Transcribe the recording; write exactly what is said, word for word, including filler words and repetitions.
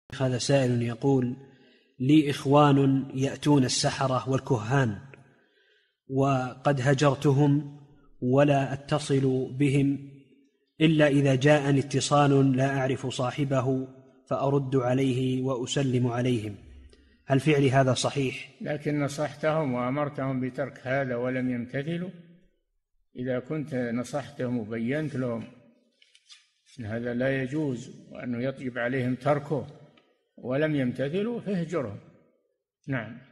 هذا سائل يقول: لي إخوان يأتون السحرة والكهان وقد هجرتهم ولا أتصل بهم إلا إذا جاءني اتصال لا أعرف صاحبه فأرد عليه وأسلم عليهم، هل فعلي هذا صحيح؟ لكن نصحتهم وأمرتهم بترك هذا ولم يمتثلوا. إذا كنت نصحتهم وبينت لهم أن هذا لا يجوز وأنه يجب عليهم تركه ولم يمتثلوا فاهجرهم. نعم.